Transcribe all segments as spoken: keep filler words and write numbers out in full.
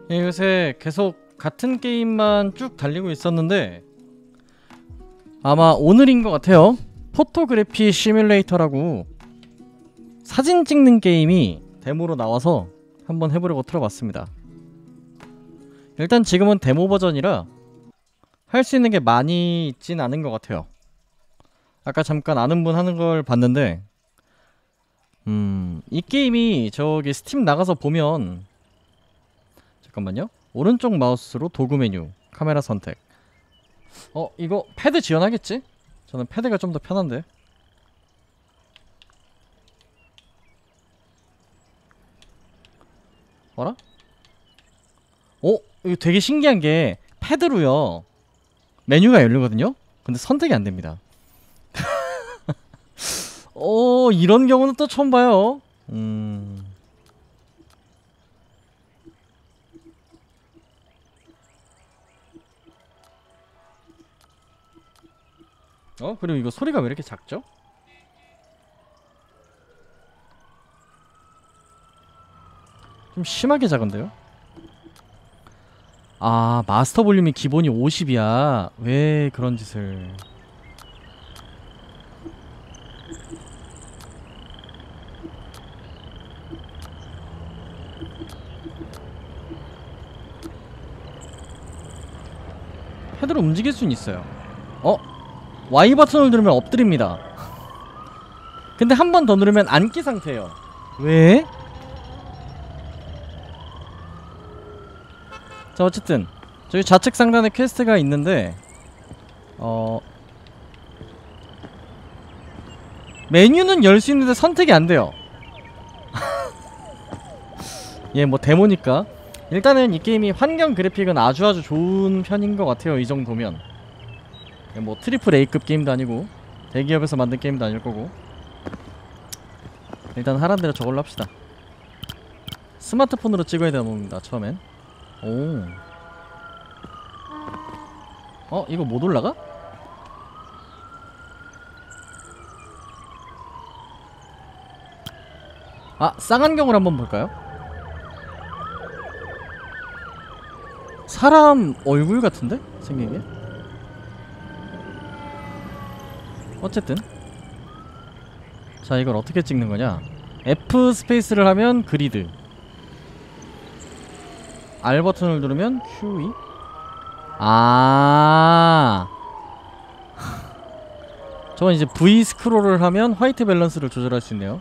예, 요새 계속 같은 게임만 쭉 달리고 있었는데 아마 오늘인 것 같아요. 포토그래피 시뮬레이터라고 사진 찍는 게임이 데모로 나와서 한번 해보려고 틀어봤습니다. 일단 지금은 데모 버전이라 할 수 있는 게 많이 있진 않은 것 같아요. 아까 잠깐 아는 분 하는 걸 봤는데 음... 이 게임이 저기 스팀 나가서 보면 잠깐만요. 오른쪽 마우스로 도구 메뉴, 카메라 선택. 어, 이거 패드 지원하겠지? 저는 패드가 좀 더 편한데. 뭐라? 어? 이거 되게 신기한 게 패드로요 메뉴가 열리거든요? 근데 선택이 안 됩니다. 어, 이런 경우는 또 처음 봐요. 음... 어? 그리고 이거 소리가 왜 이렇게 작죠? 좀 심하게 작은데요? 아, 마스터 볼륨이 기본이 오십이야. 왜 그런 짓을... 패드로 움직일 수는 있어요. 어? Y 버튼을 누르면 엎드립니다. 근데 한 번 더 누르면 앉기 상태예요. 왜? 자, 어쨌든 저기 좌측 상단에 퀘스트가 있는데 어... 메뉴는 열 수 있는데 선택이 안 돼요. 예, 뭐 데모니까. 일단은 이 게임이 환경 그래픽은 아주 아주 좋은 편인 것 같아요. 이 정도면 뭐 트리플 A급 게임도 아니고 대기업에서 만든 게임도 아닐 거고. 일단 하란 대로 저걸로 합시다. 스마트폰으로 찍어야 되나 봅니다. 처음엔. 오. 어? 이거 못 올라가? 아, 쌍안경을 한번 볼까요? 사람 얼굴 같은데? 생긴 게? 어쨌든 자, 이걸 어떻게 찍는 거냐? F 스페이스를 하면 그리드, R 버튼을 누르면 큐이. 아 저건 이제 V 스크롤을 하면 화이트 밸런스를 조절할 수 있네요.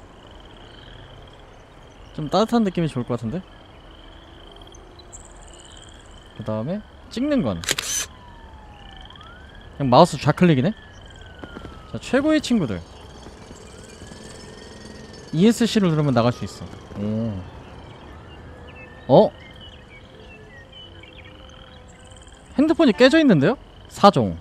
좀 따뜻한 느낌이 좋을 것 같은데? 그 다음에 찍는 건 그냥 마우스 좌클릭이네? 자, 최고의 친구들 이에스씨를 누르면 나갈 수 있어. 오. 어? 핸드폰이 깨져 있는데요? 사종.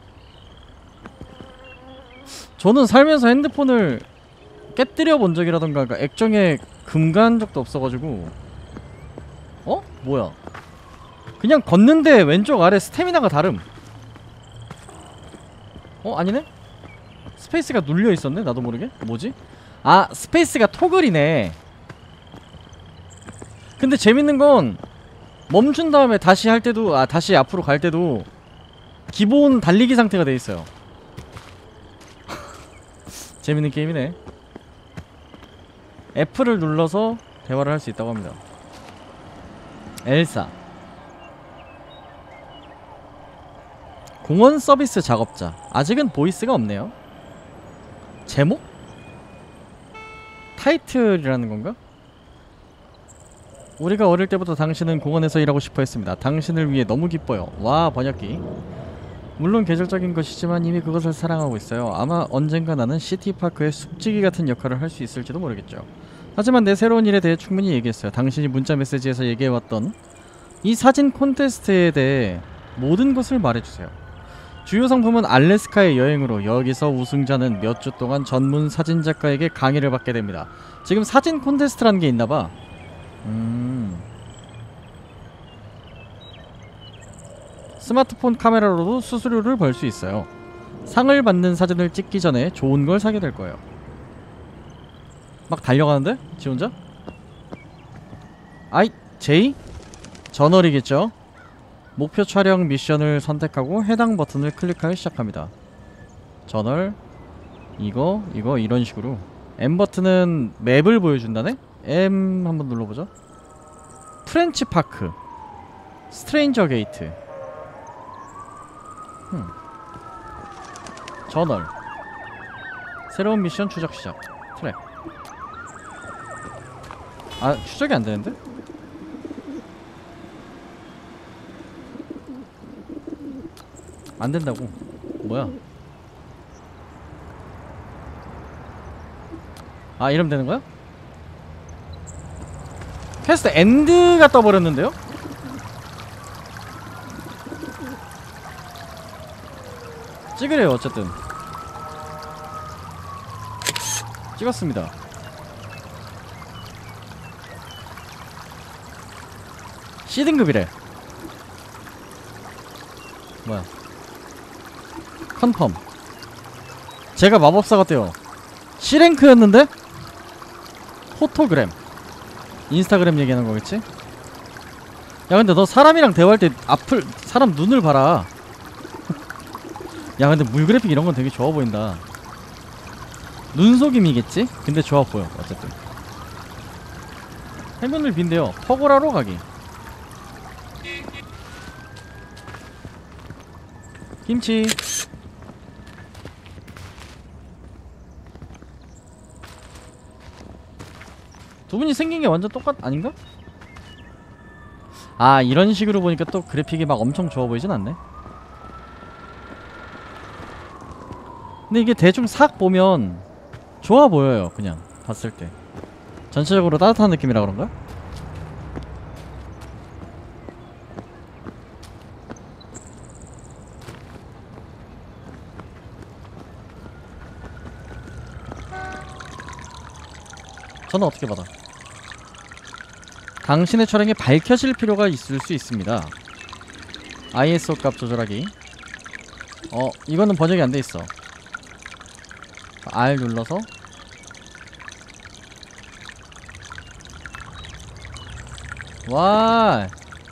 저는 살면서 핸드폰을 깨뜨려 본 적이라던가 그러니까 액정에 금간 적도 없어가지고. 어? 뭐야? 그냥 걷는데 왼쪽 아래 스태미나가 다름. 어? 아니네? 스페이스가 눌려 있었네? 나도 모르게? 뭐지? 아, 스페이스가 토글이네. 근데 재밌는 건 멈춘 다음에 다시 할 때도, 아, 다시 앞으로 갈 때도 기본 달리기 상태가 돼 있어요. 재밌는 게임이네. F를 눌러서 대화를 할 수 있다고 합니다. 엘사. 공원 서비스 작업자. 아직은 보이스가 없네요. 제목? 타이틀이라는 건가? 우리가 어릴 때부터 당신은 공원에서 일하고 싶어 했습니다. 당신을 위해 너무 기뻐요. 와, 번역기. 물론 계절적인 것이지만 이미 그것을 사랑하고 있어요. 아마 언젠가 나는 시티파크의 숲지기 같은 역할을 할 수 있을지도 모르겠죠. 하지만 내 새로운 일에 대해 충분히 얘기했어요. 당신이 문자 메시지에서 얘기해왔던 이 사진 콘테스트에 대해 모든 것을 말해주세요. 주요 상품은 알래스카의 여행으로 여기서 우승자는 몇 주 동안 전문 사진작가에게 강의를 받게 됩니다. 지금 사진 콘테스트라는 게 있나봐. 음... 스마트폰 카메라로도 수수료를 벌 수 있어요. 상을 받는 사진을 찍기 전에 좋은 걸 사게 될 거예요. 막 달려가는데? 지 혼자? 아이, 제이? 저널이겠죠. 목표 촬영 미션을 선택하고 해당 버튼을 클릭하여 시작합니다. 저널 이거 이거 이런 식으로. M 버튼은 맵을 보여준다네? M 한번 눌러보죠. 프렌치 파크, 스트레인저 게이트. 음. 저널, 새로운 미션 추적 시작. 트랙. 아, 추적이 안 되는데? 안 된다고. 뭐야? 아, 이러면 되는 거야? 퀘스트 엔드가 떠버렸는데요? 찍으래요. 어쨌든 찍었습니다. C등급이래. 뭐야? 컨펌. 제가 마법사 같대요. C랭크였는데? 포토그램. 인스타그램 얘기하는 거겠지? 야, 근데 너 사람이랑 대화할 때 앞을, 사람 눈을 봐라. 야, 근데 물 그래픽 이런 건 되게 좋아 보인다. 눈속임이겠지? 근데 좋아 보여. 어쨌든 해변을 빈대요. 퍼고라로 가기. 김치. 두 분이 생긴 게 완전 똑같 아닌가? 아, 이런 식으로 보니까 또 그래픽이 막 엄청 좋아 보이진 않네. 근데 이게 대충 싹 보면 좋아 보여요. 그냥 봤을 때 전체적으로 따뜻한 느낌이라 그런가? 저는 어떻게 받아? 당신의 차량이 밝혀질 필요가 있을 수 있습니다. 아이에스오 값 조절하기. 어, 이거는 번역이 안 돼 있어. R 눌러서 와.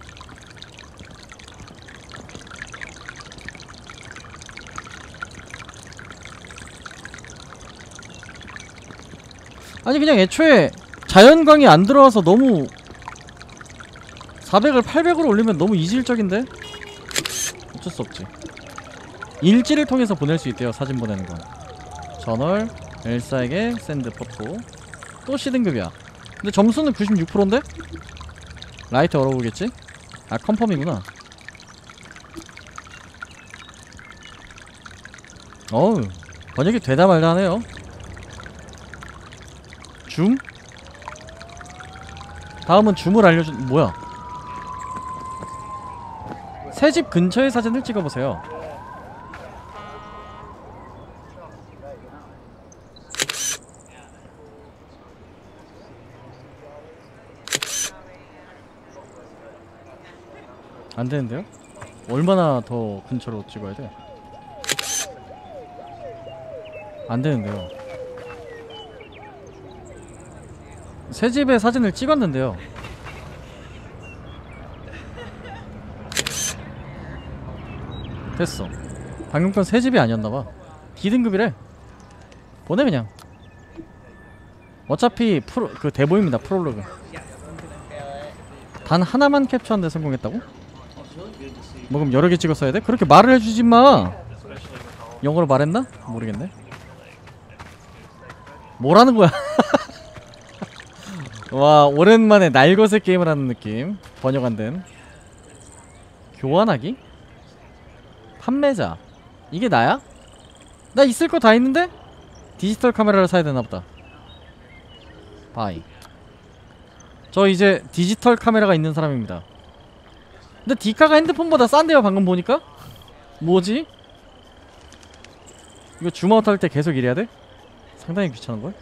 아니 그냥 애초에 자연광이 안 들어와서 너무 사백을 팔백으로 올리면 너무 이질적인데? 어쩔 수 없지. 일지를 통해서 보낼 수 있대요. 사진 보내는 건. 저널 엘사에게 샌드 포토. 또 C등급이야. 근데 점수는 구십육 퍼센트인데? 라이트 얼어보겠지? 아, 컨펌이구나. 어우, 번역이 되다 말다 하네요. 줌? 다음은 줌을 알려준... 뭐야? 새 집 근처의 사진을 찍어보세요. 안되는데요? 얼마나 더 근처로 찍어야 돼? 안되는데요. 새 집의 사진을 찍었는데요. 됐어. 방금 건 새 집이 아니었나봐. D등급이래. 보내 그냥. 어차피 프로 그 대보입니다. 프롤로그. 단 하나만 캡처하는데 성공했다고? 뭐 그럼 여러 개 찍었어야 돼? 그렇게 말을 해주지 마. 영어로 말했나? 모르겠네. 뭐라는 거야? 와, 오랜만에 날것의 게임을 하는 느낌. 번역 안 된. 교환하기? 판매자. 이게 나야? 나 있을 거 다 있는데? 디지털 카메라를 사야 되나 보다. 바이. 저 이제 디지털 카메라가 있는 사람입니다. 근데 디카가 핸드폰보다 싼데요, 방금 보니까? 뭐지? 이거 줌아웃 할 때 계속 이래야 돼? 상당히 귀찮은걸?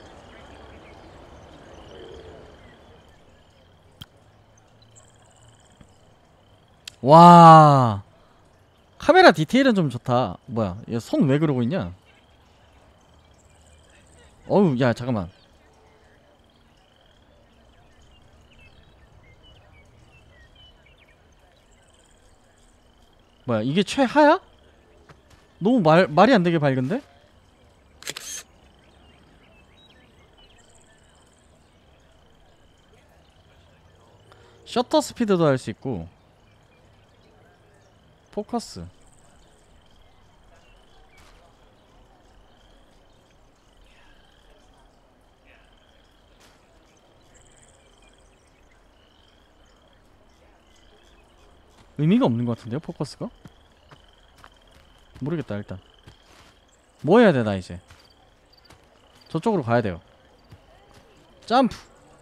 와, 카메라 디테일은 좀 좋다. 뭐야, 얘 손 왜 그러고 있냐? 어우, 야, 잠깐만. 뭐야 이게 최하야? 너무 말, 말이 안되게 밝은데? 셔터 스피드도 할 수 있고 포커스 의미가 없는 것 같은데요 포커스가? 모르겠다 일단 뭐 해야 돼 나 이제 저쪽으로 가야 돼요 점프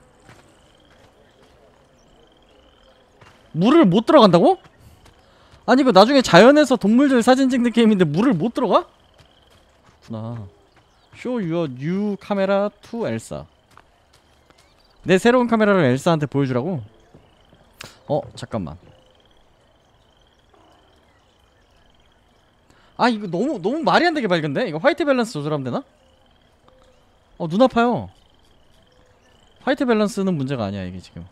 물을 못 들어간다고? 아니 이거 나중에 자연에서 동물들 사진 찍는 게임인데 물을 못 들어가? 그렇구나 Show your new camera to Elsa 내 새로운 카메라를 엘사한테 보여주라고? 어 잠깐만 아 이거 너무 너무 말이 안되게 밝은데? 이거 화이트 밸런스 조절하면 되나? 어 눈 아파요 화이트 밸런스는 문제가 아니야 이게 지금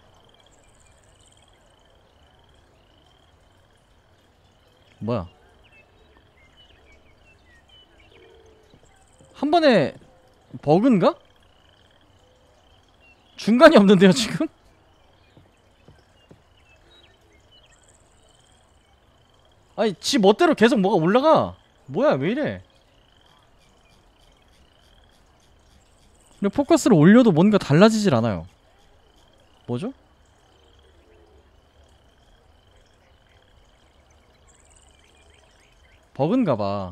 뭐야 한 번에 버그인가? 중간이 없는데요 지금? 아니 지 멋대로 계속 뭐가 올라가 뭐야 왜이래 근데 포커스를 올려도 뭔가 달라지질 않아요 뭐죠? 버그인가봐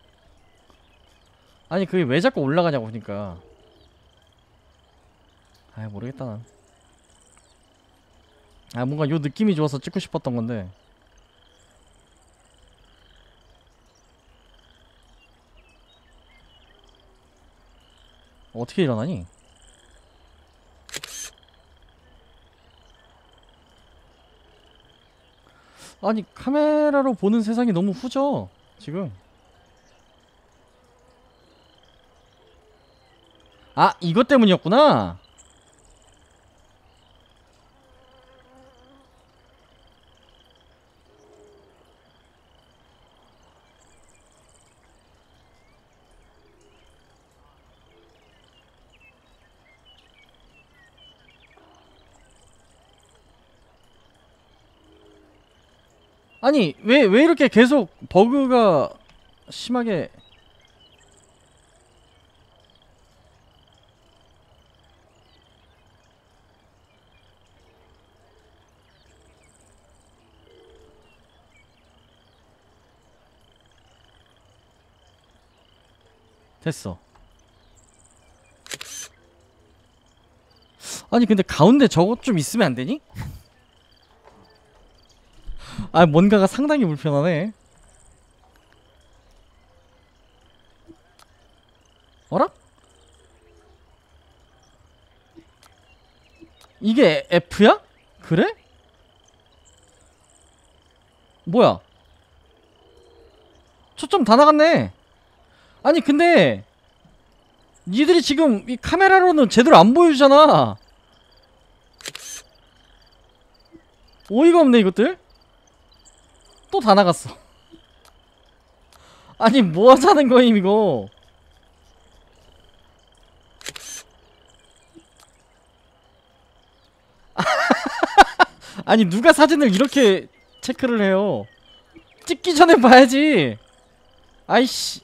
아니 그게 왜 자꾸 올라가냐고 그니까 아이 모르겠다 난 아 뭔가 요 느낌이 좋아서 찍고 싶었던 건데 어떻게 일어나니? 아니 카메라로 보는 세상이 너무 후져 지금 아 이것 때문이었구나 아니 왜 왜 이렇게 계속 버그가 심하게 됐어 아니 근데 가운데 저것 좀 있으면 안 되니? 아 뭔가가 상당히 불편하네 어라? 이게 F야? 그래? 뭐야 초점 다 나갔네 아니 근데 니들이 지금 이 카메라로는 제대로 안 보여주잖아 어이가 없네 이것들 또 다 나갔어 아니 뭐 하자는 거임 이거 아니 누가 사진을 이렇게 체크를 해요 찍기 전에 봐야지 아이씨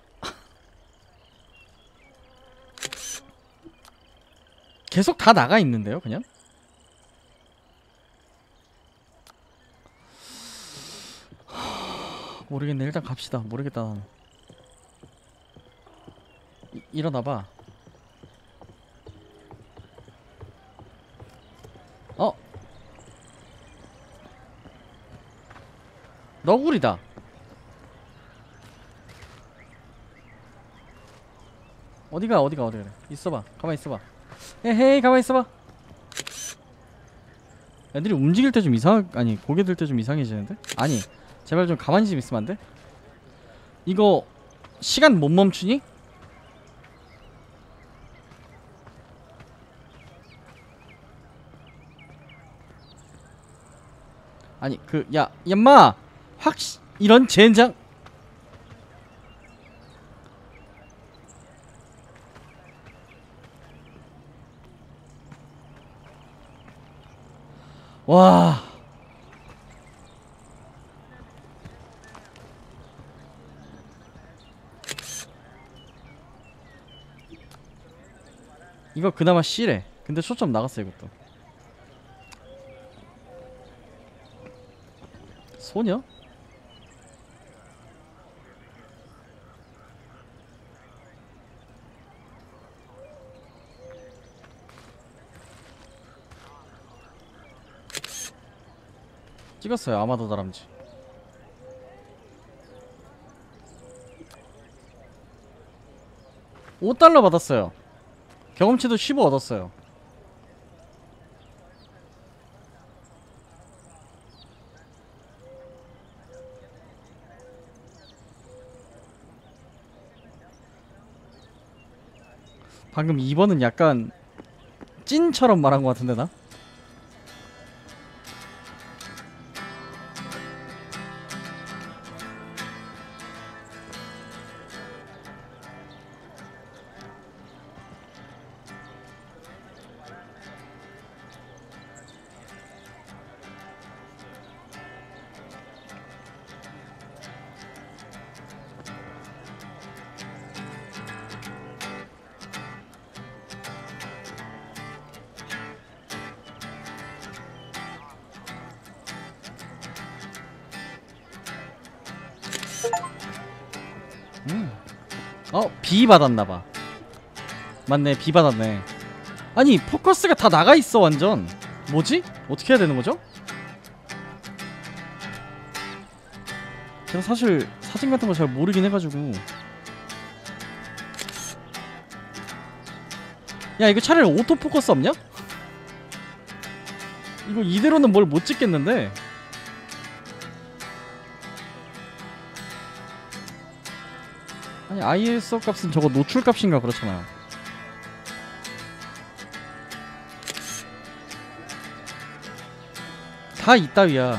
계속 다 나가 있는데요 그냥 모르겠네 일단 갑시다 모르겠다 나는 이, 일어나봐 어? 너구리다 어디가 어디가 어디가 있어봐 가만히 있어봐 에헤이 가만히 있어봐 애들이 움직일 때 좀 이상 아니 고개 들 때 좀 이상해지는데? 아니 제발 좀 가만히 좀 있으면 안 돼? 이거 시간 못 멈추니? 아니 그 야 얌마 확 이런 젠장. 와. 이거 그나마 C래. 근데 초점 나갔어 이것도. 소녀? 찍었어요. 아마도 다람쥐. 오 달러 받았어요. 경험치도 십오 얻었어요. 방금 이 번은 약간 찐처럼 말한 것 같은데 나? 음. 어? B 받았나봐. 맞네, B 받았네. 아니 포커스가 다 나가있어 완전. 뭐지? 어떻게 해야 되는거죠? 제가 사실 사진 같은 거 잘 모르긴 해가지고. 야 이거 차라리 오토포커스 없냐? 이거 이대로는 뭘 못 찍겠는데. 아니 아이에스오 값은 저거 노출 값인가 그렇잖아요. 다 이따위야.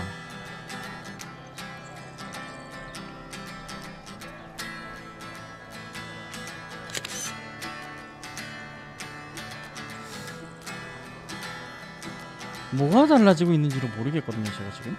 뭐가 달라지고 있는지를 모르겠거든요 제가 지금.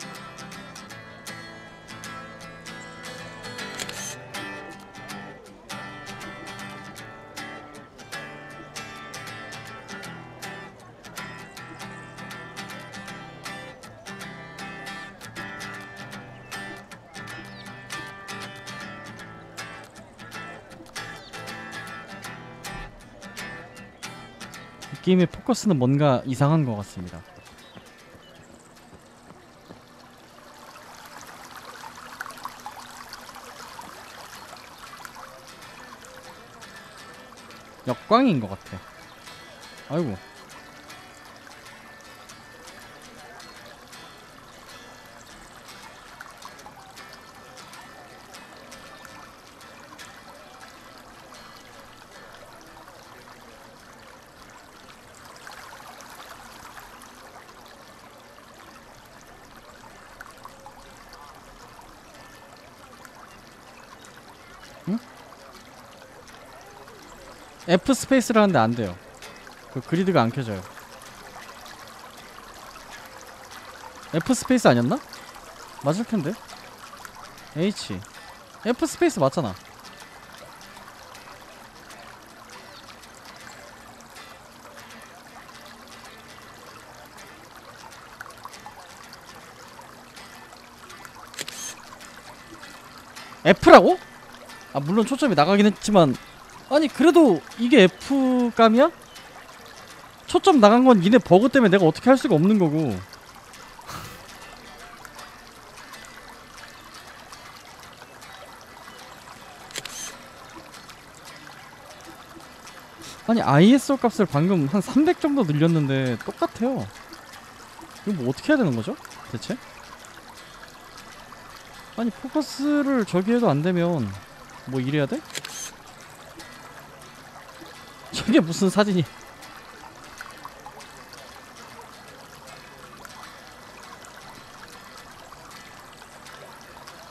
이 게임의 포커스는 뭔가 이상한 것 같습니다. 역광인 것 같아. 아이고. 응? F 스페이스를 하는데 안 돼요. 그 그리드가 안 켜져요. F 스페이스 아니었나? 맞을 텐데. H. F 스페이스 맞잖아. F라고? 아 물론 초점이 나가긴 했지만 아니 그래도 이게 F감이야? 초점 나간 건 니네 버그 때문에 내가 어떻게 할 수가 없는 거고. 아니 아이에스오 값을 방금 한 삼백 정도 늘렸는데 똑같아요. 이거 뭐 어떻게 해야 되는 거죠? 대체? 아니 포커스를 저기 해도 안 되면 뭐 이래야 돼? 저게 무슨 사진이.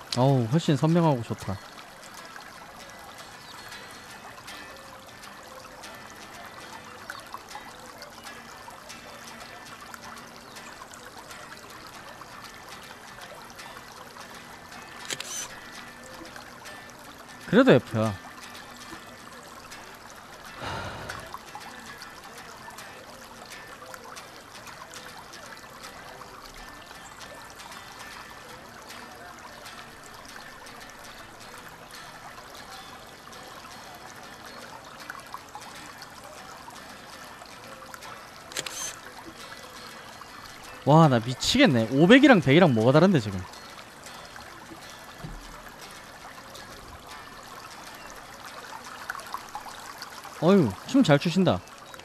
어우, 훨씬 선명하고 좋다. 그래도 F야. 와, 나 미치겠네. 오백이랑 백이랑 뭐가 다른데 지금. 어휴, 춤 잘 추신다.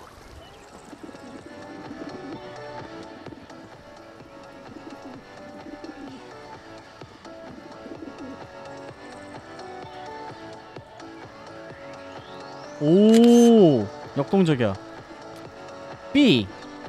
오, 역동적이야. B.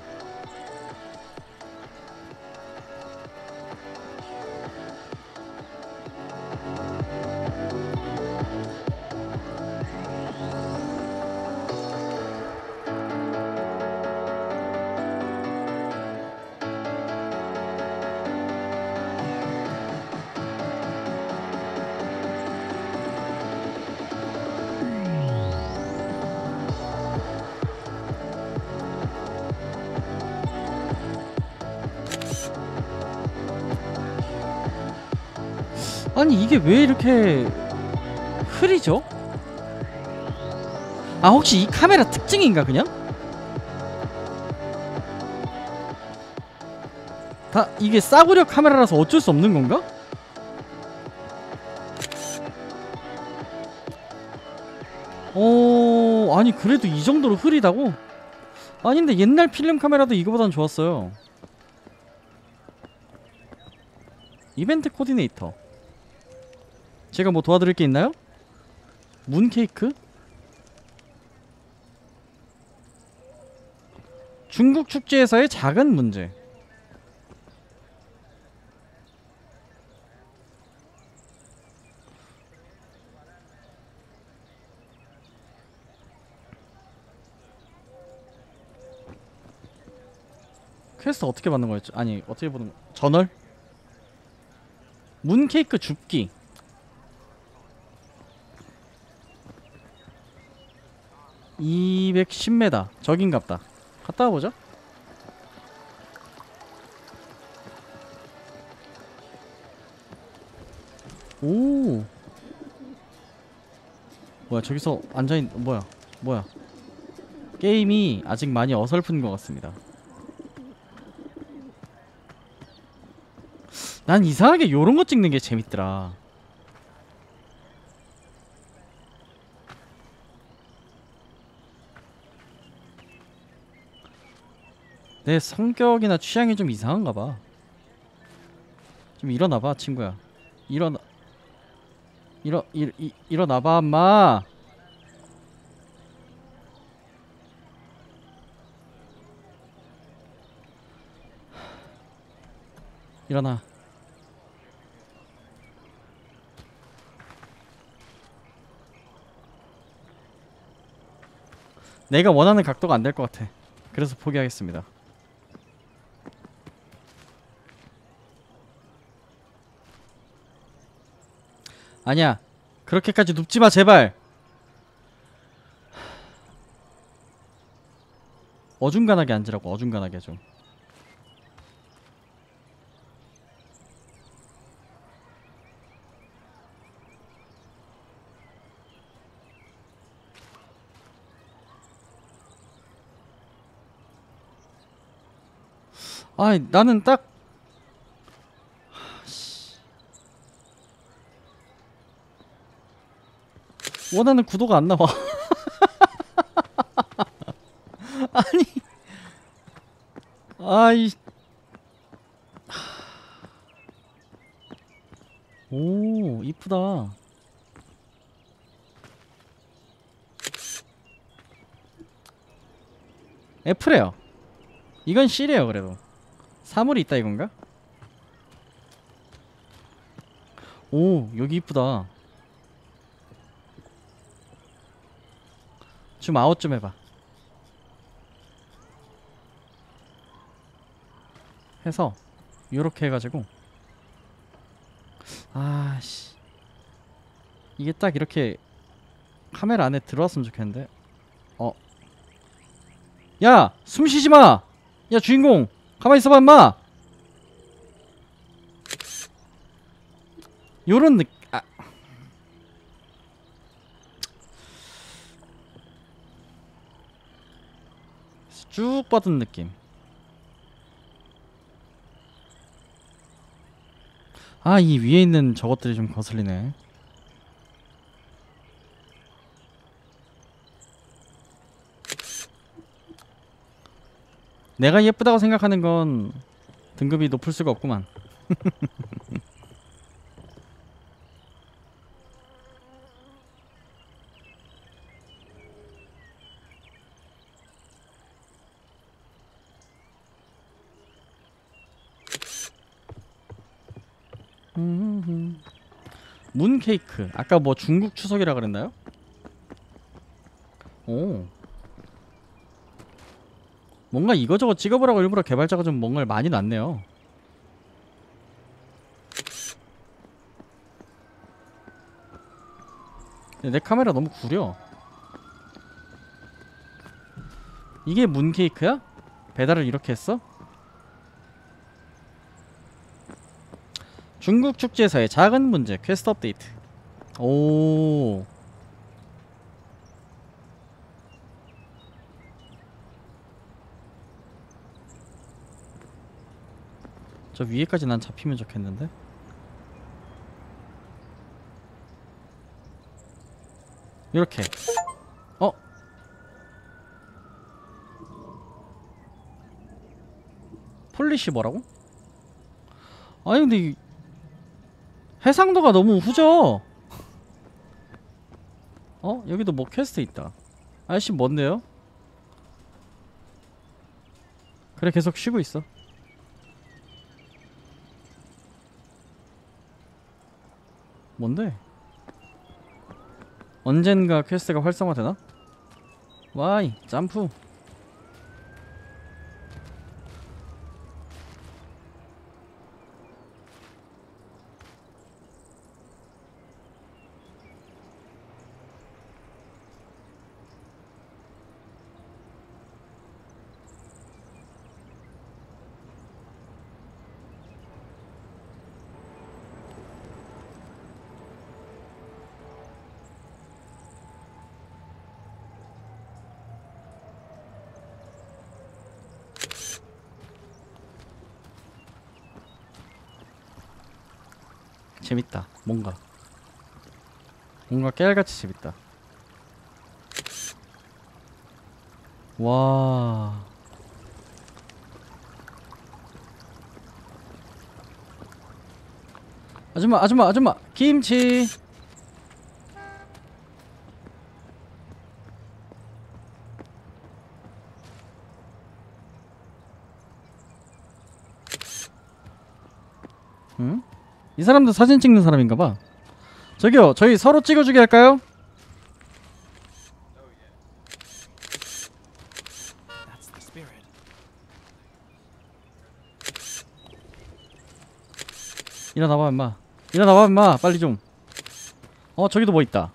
아니 이게 왜 이렇게 흐리죠? 아, 혹시 이 카메라 특징인가 그냥? 다 이게 싸구려 카메라라서 어쩔 수 없는 건가? 어... 아니 그래도 이 정도로 흐리다고? 아닌데 옛날 필름 카메라도 이거보단 좋았어요. 이벤트 코디네이터. 제가 뭐 도와드릴 게 있나요? 문케이크? 중국 축제에서의 작은 문제. 퀘스트 어떻게 받는 거였죠? 아니 어떻게 보는 거? 저널? 문케이크 줍기. 이백십 미터 저긴갑다. 갔다 와보자. 오, 뭐야 저기서 앉아있.. 뭐야 뭐야 게임이 아직 많이 어설픈 것 같습니다. 난 이상하게 요런거 찍는 게 재밌더라. 내 성격이나 취향이 좀 이상한가봐. 좀 일어나봐 친구야. 일어나.. 일어.. 일.. 이.. 일어나봐 엄마. 일어나. 내가 원하는 각도가 안 될 것 같아. 그래서 포기하겠습니다. 아니야, 그렇게까지 눕지마 제발. 어중간하게 앉으라고. 어중간하게 좀. 아이 나는 딱 원하는 구도가 안 나와. 아니 아이 오 이쁘다. F래요. 이건 C래요. 그래도 사물이 있다 이건가? 오, 여기 이쁘다. 좀 아웃 좀 해봐. 해서 요렇게 해가지고. 아씨, 이게 딱 이렇게 카메라 안에 들어왔으면 좋겠는데. 어, 야, 숨 쉬지 마. 야, 주인공, 가만히 있어봐, 임마. 요런 느낌. 아. 쭉 뻗은 느낌. 아, 이 위에 있는 저것들이 좀 거슬리네. 내가 예쁘다고 생각하는 건 등급이 높을 수가 없구만. 문케이크. 아까 뭐 중국 추석이라 그랬나요? 오, 뭔가 이거저거 찍어보라고 일부러 개발자가 좀 뭔가를 많이 놨네요. 내 카메라 너무 구려. 이게 문케이크야? 배달을 이렇게 했어? 중국 축제에서의 작은 문제 퀘스트 업데이트. 오, 저 위에까지 난 잡히면 좋겠는데. 이렇게. 어? 폴리시 뭐라고? 아니 근데 이 해상도가 너무 후져. 어? 여기도 뭐 퀘스트 있다. 아저씨 뭔데요? 그래, 계속 쉬고 있어. 뭔데? 언젠가 퀘스트가 활성화되나? 와이, 점프. 재밌다. 뭔가 뭔가 깨알같이 재밌다. 와, 아줌마 아줌마 아줌마 김치. 응? 이 사람도 사진 찍는 사람인가봐. 저기요, 저희 서로 찍어주게 할까요? 일어나봐 임마. 일어나봐 임마. 빨리 좀. 어, 저기도 뭐 있다.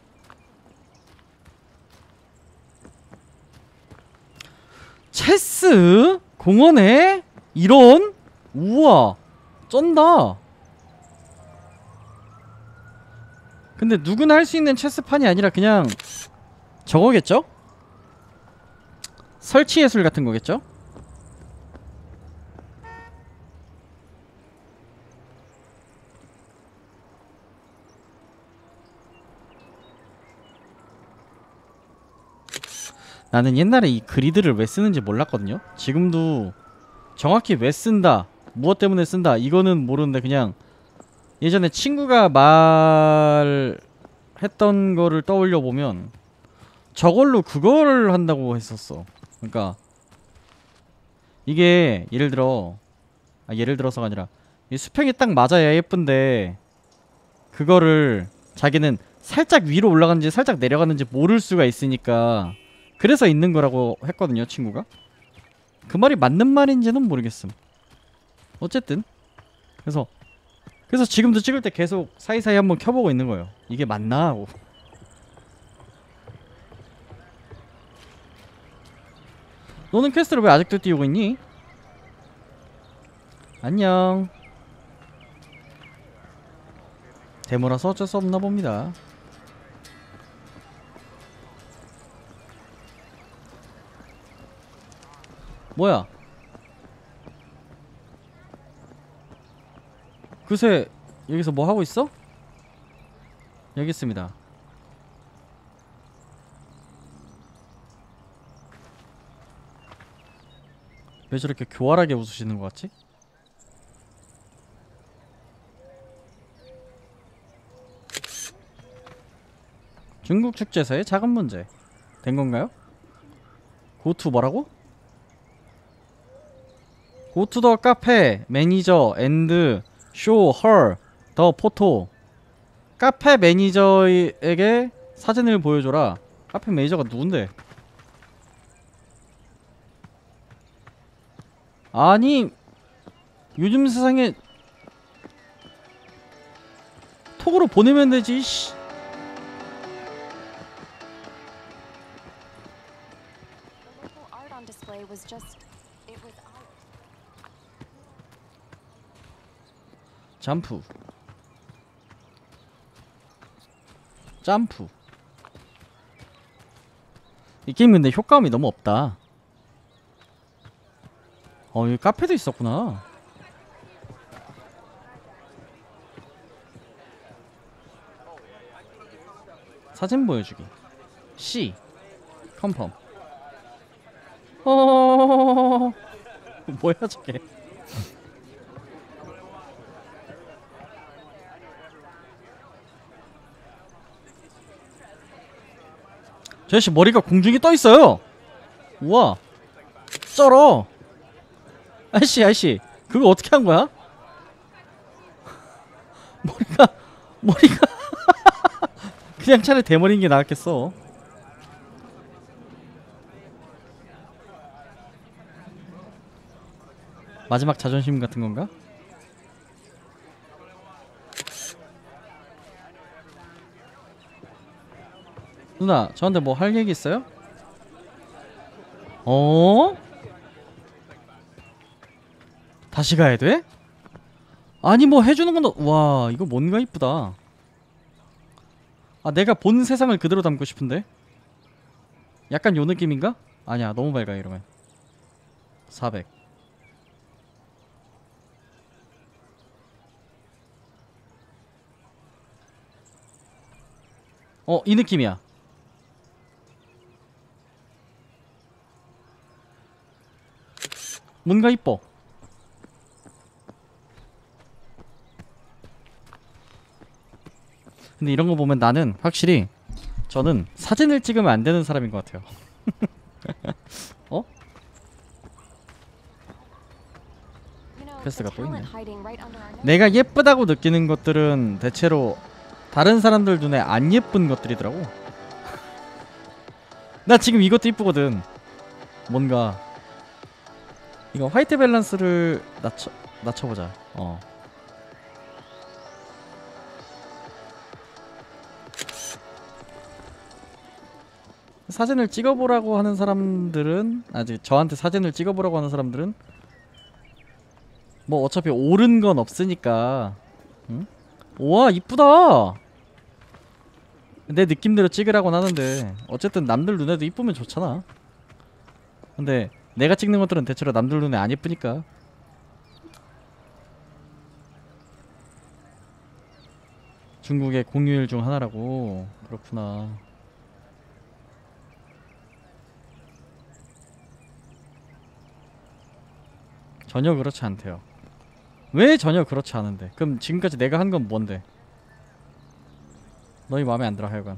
체스? 공원에? 이런? 우와, 쩐다. 근데 누구나 할 수 있는 체스판이 아니라 그냥 저거겠죠? 설치 예술 같은 거겠죠? 나는 옛날에 이 그리드를 왜 쓰는지 몰랐거든요. 지금도 정확히 왜 쓴다, 무엇 때문에 쓴다 이거는 모르는데, 그냥 예전에 친구가 말했던 거를 떠올려 보면 저걸로 그걸 한다고 했었어. 그러니까 이게 예를 들어 아 예를 들어서가 아니라 이 수평이 딱 맞아야 예쁜데 그거를 자기는 살짝 위로 올라가는지 살짝 내려가는지 모를 수가 있으니까 그래서 있는 거라고 했거든요, 친구가. 그 말이 맞는 말인지는 모르겠음. 어쨌든 그래서 그래서 지금도 찍을 때 계속 사이사이 한번 켜보고 있는 거예요. 이게 맞나 하고. 너는 퀘스트를 왜 아직도 띄우고 있니? 안녕. 데모라서 어쩔 수 없나 봅니다. 뭐야? 그새 여기서 뭐 하고 있어? 여기 있습니다. 왜 저렇게 교활하게 웃으시는 것 같지? 중국 축제에서의 작은 문제 된 건가요? 고투 뭐라고? 고투 더 카페 매니저 앤드 쇼 헐 더 포토. 카페 매니저에게 사진을 보여줘라. 카페 매니저가 누군데? 아니 요즘 세상에 톡으로 보내면 되지. 씨. 점프 점프. 이 게임 근데 효과음이 너무 없다. 어 여기 카페도 있었구나. 사진 보여주기 C 컨펌. 어 뭐야 저게. 저씨 머리가 공중에 떠있어요. 우와 쩔어. 아이씨 아이씨 그거 어떻게 한 거야? 머리가 머리가 그냥 차라리 대머리인 게 나았겠어. 마지막 자존심 같은 건가? 누나 저한테 뭐 할 얘기 있어요? 어? 다시 가야 돼? 아니 뭐 해주는 건 와 이거 뭔가 이쁘다. 아 내가 본 세상을 그대로 담고 싶은데. 약간 요 느낌인가? 아니야 너무 밝아 이러면. 사백. 어 이 느낌이야. 뭔가 이뻐. 근데 이런 거 보면 나는 확실히 저는 사진을 찍으면 안 되는 사람인 것 같아요. 어? 퀘스트가 또 있네. 내가 예쁘다고 느끼는 것들은 대체로 다른 사람들 눈에 안 예쁜 것들이더라고. 나 지금 이것도 이쁘거든. 뭔가 이거 화이트 밸런스를 낮춰 낮춰보자. 어. 사진을 찍어보라고 하는 사람들은 아직 저한테 사진을 찍어보라고 하는 사람들은 뭐 어차피 옳은 건 없으니까. 응? 우와 이쁘다. 내 느낌대로 찍으라고는 하는데 어쨌든 남들 눈에도 이쁘면 좋잖아. 근데 내가 찍는 것들은 대체로 남들 눈에 안 예쁘니까. 중국의 공휴일 중 하나라고. 그렇구나. 전혀 그렇지 않대요. 왜 전혀 그렇지 않은데? 그럼 지금까지 내가 한 건 뭔데? 너희 마음에 안 들어 하여간.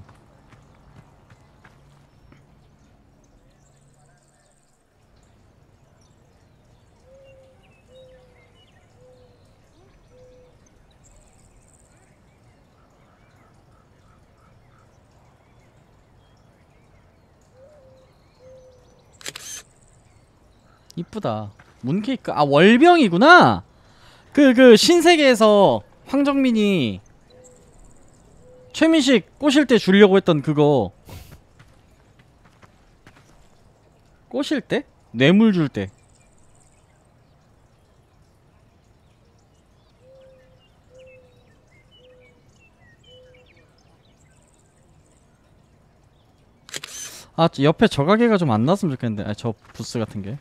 이쁘다. 문케이크. 아, 월병이구나. 그 그 신세계에서 황정민이 최민식 꼬실 때 주려고 했던 그거. 꼬실 때? 뇌물 줄 때. 아, 옆에 저 가게가 좀 안 나왔으면 좋겠는데. 아, 저 부스 같은 게.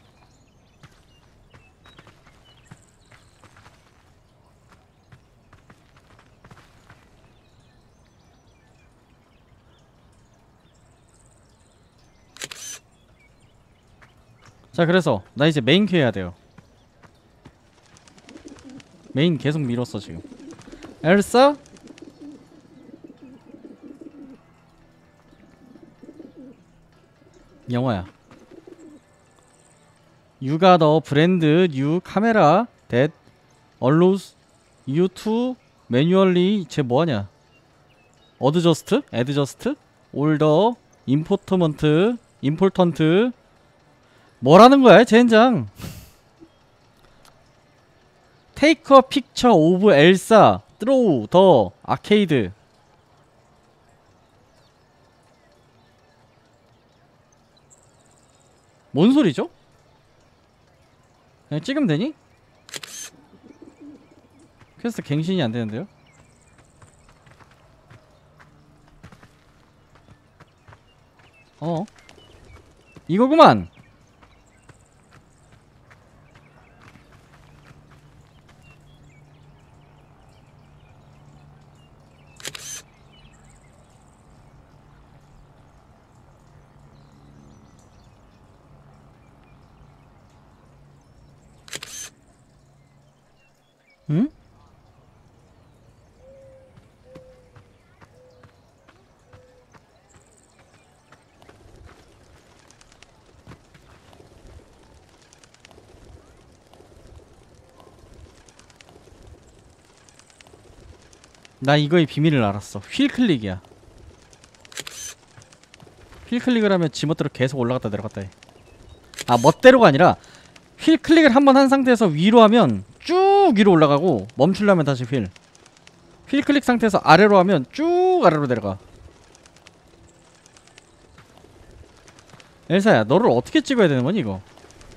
자, 그래서 나 이제 메인 큐 해야 돼요. 메인 계속 밀었어 지금. 엘사? 영어야. You got a brand new camera that allows you to manually 쟤 뭐하냐? adjust, adjust, all the important, important 뭐라는 거야, 젠장? Take a picture of Elsa through the arcade. 뭔 소리죠? 그냥 찍으면 되니? 퀘스트 갱신이 안 되는데요? 어? 이거구만! 응? 나 이거의 비밀을 알았어. 휠 클릭이야. 휠 클릭을 하면 지멋대로 계속 올라갔다 내려갔다 해. 아, 멋대로가 아니라 휠 클릭을 한번 한 상태에서 위로 하면 쭉 위로 올라가고, 멈추려면 다시 휠 휠 클릭 상태에서 아래로 하면 쭉 아래로 내려가. 엘사야, 너를 어떻게 찍어야 되는 거니 이거?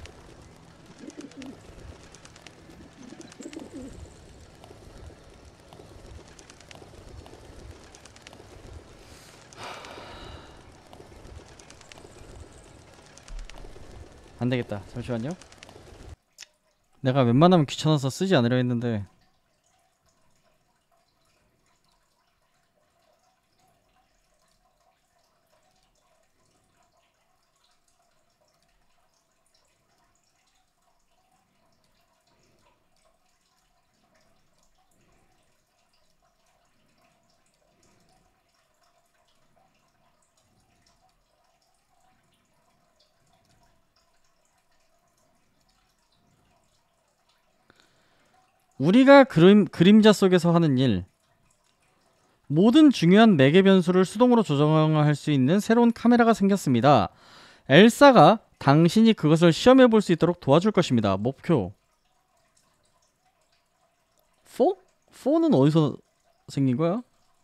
안되겠다. 잠시만요. 내가 웬만하면 귀찮아서 쓰지 않으려 했는데 우리가 그림, 그림자 속에서 하는 일, 모든 중요한 매개 변수를 수동으로 조정할 수 있는 새로운 카메라가 생겼습니다. 엘사가 당신이 그것을 시험해 볼 수 있도록 도와줄 것입니다. 목표 사? 사는 어디서 생긴 거야?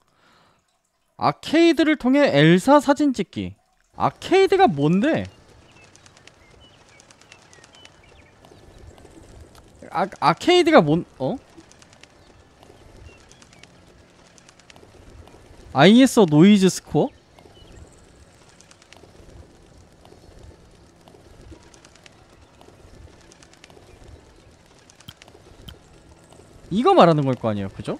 아케이드를 통해 엘사 사진 찍기. 아케이드가 뭔데? 아, 아케이드가 뭔.. 어? 아이에스오 노이즈 스코어? 이거 말하는 걸 거 아니에요, 그죠?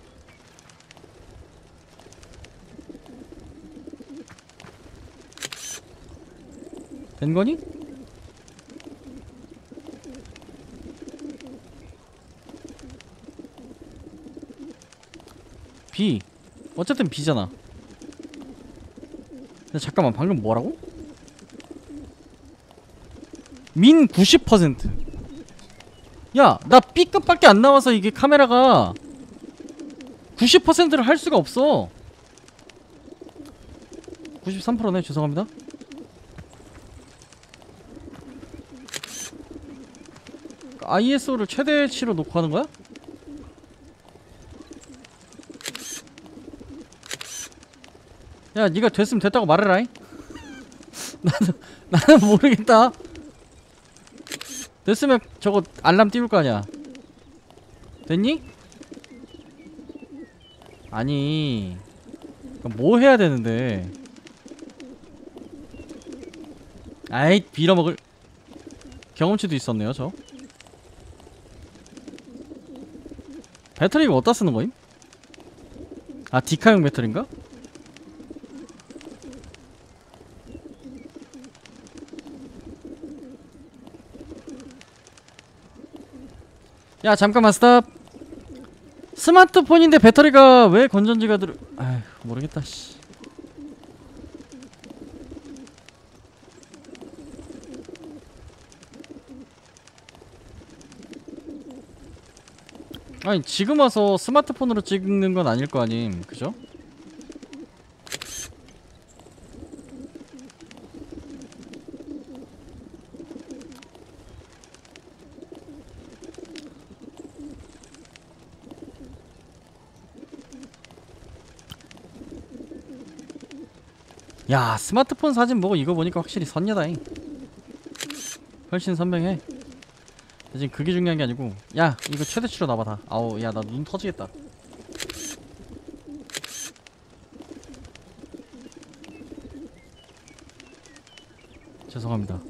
된 거니? B. 어쨌든 B잖아. 근데 잠깐만, 방금 뭐라고? 민 구십 퍼센트. 야, 나 B급밖에 안 나와서 이게 카메라가 구십 퍼센트를 할 수가 없어. 구십삼 퍼센트네. 죄송합니다. 아이에스오를 최대치로 놓고 하는 거야? 야, 니가 됐으면 됐다고 말해라잉. 나는 나는 모르겠다. 됐으면 저거 알람 띄울 거 아니야. 됐니? 아니, 뭐 해야 되는데? 아이, 빌어먹을 경험치도 있었네요, 저. 배터리가 어디다 쓰는 거임? 아, 디카용 배터리인가? 야, 잠깐만 스탑. 스마트폰인데 배터리가 왜 건전지가 들어... 아휴, 모르겠다 씨. 아니, 지금 와서 스마트폰으로 찍는 건 아닐 거 아님, 그죠? 야, 스마트폰 사진 보고 이거 보니까 확실히 선녀다잉. 훨씬 선명해. 지금 그게 중요한 게 아니고, 야, 이거 최대치로 놔봐 다. 아우, 야, 나 눈 터지겠다. 죄송합니다.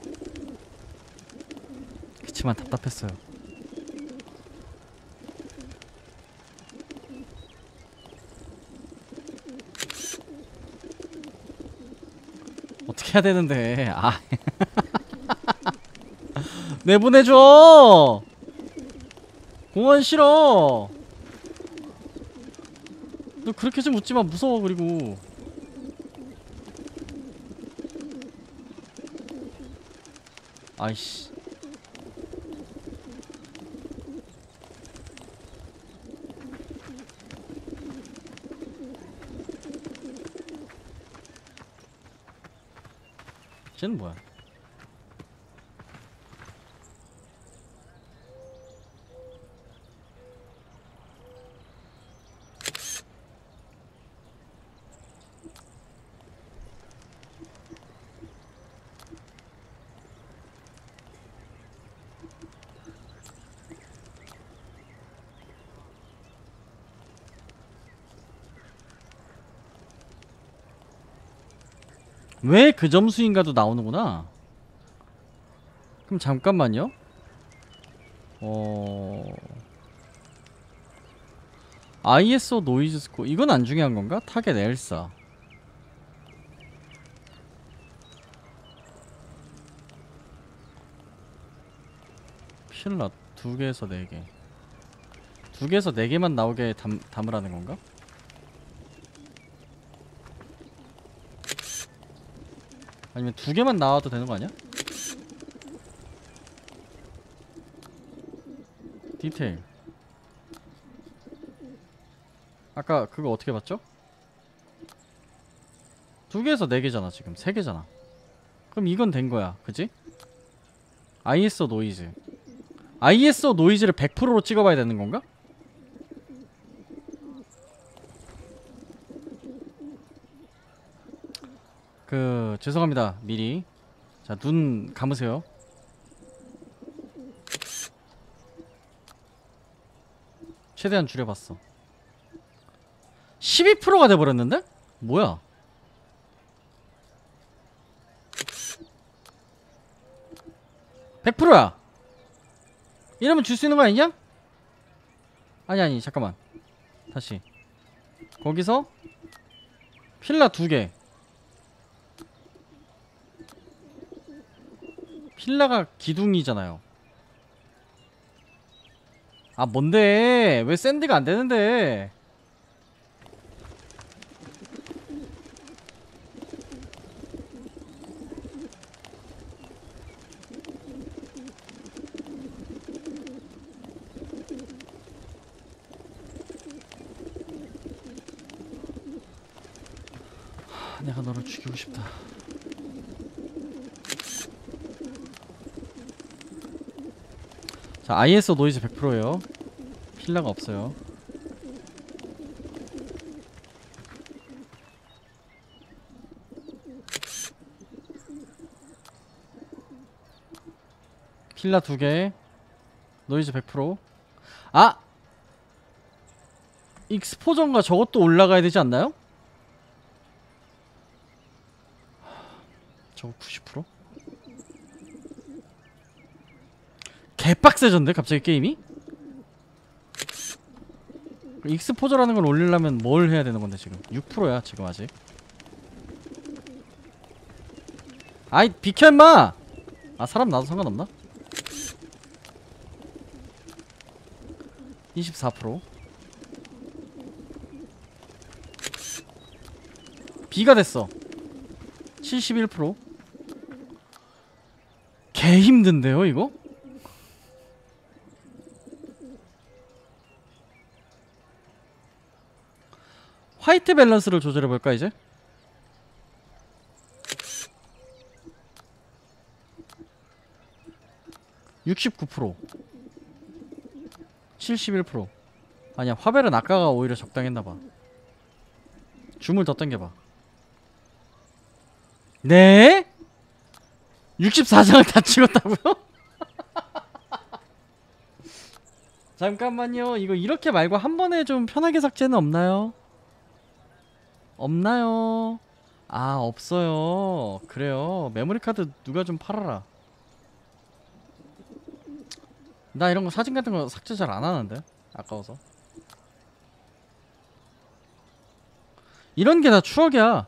그치만 답답했어요. 어떻게 해야 되는데? 아, 내보내줘. 공원 싫어. 너 그렇게 좀 웃지마. 무서워. 그리고 아이씨. 쟤는 뭐야? 왜 그 점수인가도 나오는구나. 그럼 잠깐만요. 어... 아이에스오 노이즈 스코어 이건 안 중요한 건가? 타겟 엘사. 필라 두 개에서 네 개. 두 개에서 네 개만 나오게 담, 담으라는 건가? 아니면 두 개만 나와도 되는 거 아니야? 디테일. 아까 그거 어떻게 봤죠? 두 개에서 네 개잖아. 지금 세 개잖아. 그럼 이건 된 거야. 그지? 아이에스오 노이즈. 아이에스오 노이즈를 백 퍼센트로 찍어봐야 되는 건가? 그 죄송합니다. 미리. 자, 눈 감으세요. 최대한 줄여봤어. 십이 퍼센트가 돼버렸는데? 뭐야? 백 퍼센트야. 이러면 줄 수 있는 거 아니냐? 아니 아니 잠깐만. 다시 거기서 필라 두 개. 필라가 기둥이잖아요. 아 뭔데? 왜 샌드가 안 되는데? 하, 내가 너를 죽이고 싶다. 자, 아이에스오 노이즈 백 퍼센트예요. 필라가 없어요. 필라 두 개. 노이즈 백 퍼센트. 아! 익스포전과 저것도 올라가야 되지 않나요? 저거 구십 퍼센트? 개빡세졌는데 갑자기 게임이? 익스포저라는 걸 올리려면 뭘 해야 되는 건데 지금 육 퍼센트야 지금 아직. 아이 비켜 임마! 아 사람 나도 상관없나? 이십사 퍼센트. B가 됐어. 칠십일 퍼센트. 개 힘든데요 이거? 화이트 밸런스를 조절해볼까 이제? 육십구 퍼센트. 칠십일 퍼센트. 아니야 화벨은 아까가 오히려 적당했나봐. 줌을 더 당겨봐. 네? 육십사 장을 다 찍었다고요? 잠깐만요. 이거 이렇게 말고 한 번에 좀 편하게 삭제는 없나요? 없나요? 아 없어요. 그래요. 메모리 카드 누가 좀 팔아라. 나 이런 거 사진 같은 거 삭제 잘 안 하는데 아까워서. 이런 게 다 추억이야.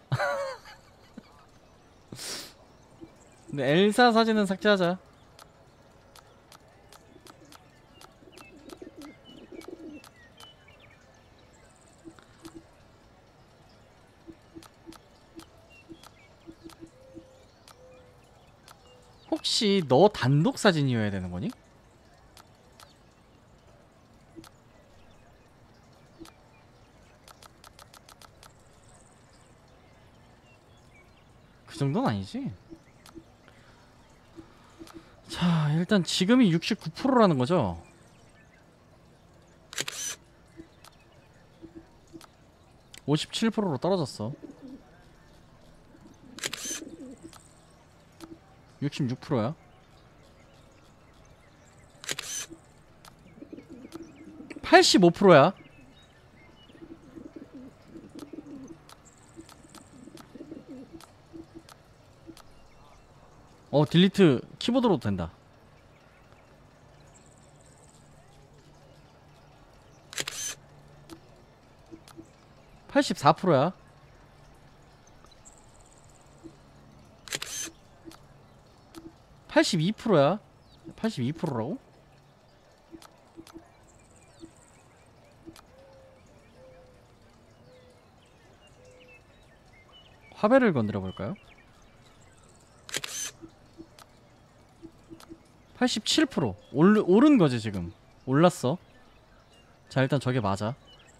근데 엘사 사진은 삭제하자. 혹시 너 단독 사진이어야 되는 거니? 그 정도는 아니지. 자, 일단 지금이 육십구 퍼센트라는 거죠. 오십칠 퍼센트로 떨어졌어. 육십육 퍼센트야. 팔십오 퍼센트야. 어, 딜리트 키보드로도 된다. 팔십사 퍼센트야. 팔십이 퍼센트야. 팔십이 퍼센트라고? 화배를 건드려 볼까요? 팔십칠 퍼센트. 올, 오른 거지 지금. 올랐어. 자, 일단 저게 맞아.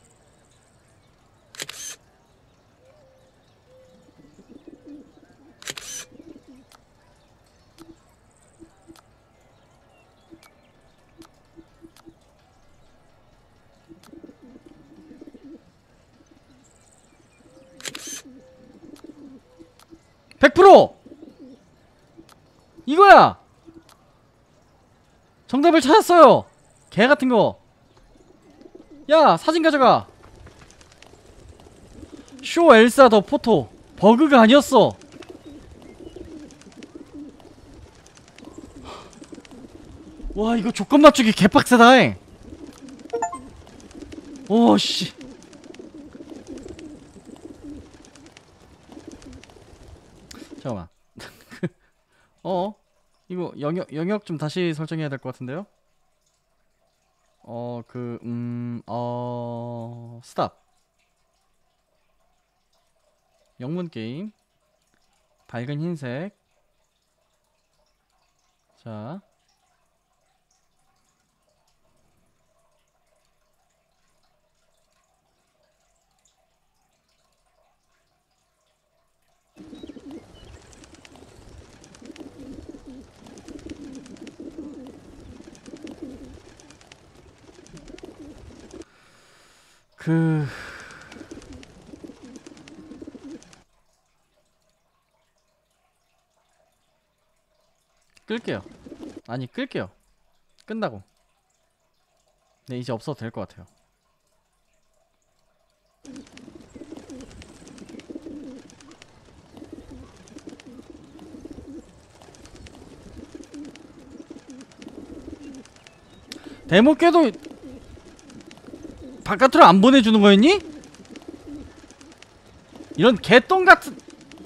백 퍼센트! 이거야! 정답을 찾았어요! 개 같은 거! 야! 사진 가져가! 쇼 엘사 더 포토! 버그가 아니었어! 와, 이거 조건 맞추기 개빡세다잉! 오씨. 잠깐만. 어? 이거 영역, 영역 좀 다시 설정해야 될 것 같은데요? 어, 그, 음, 어, 스탑. 영문 게임. 밝은 흰색. 자. 그 끌게요. 아니 끌게요. 끈다고. 네, 이제 없어도 될 것 같아요. 데모 깨도 바깥으로 안 보내주는 거였니? 이런 개똥 같은.